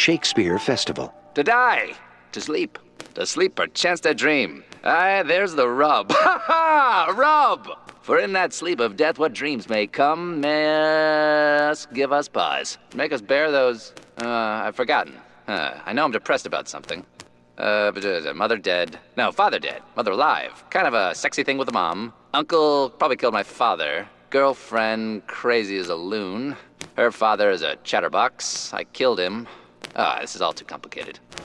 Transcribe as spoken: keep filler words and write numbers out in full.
Shakespeare Festival. To die, to sleep, to sleep perchance to dream. Aye, there's the rub. Ha ha! Rub! For in that sleep of death, what dreams may come, must give us pause. Make us bear those, uh, I've forgotten. Uh, I know I'm depressed about something. Uh, but, uh, mother dead. No, father dead. Mother alive. Kind of a sexy thing with a mom. Uncle probably killed my father. Girlfriend crazy as a loon. Her father is a chatterbox. I killed him. Ah, this is all too complicated.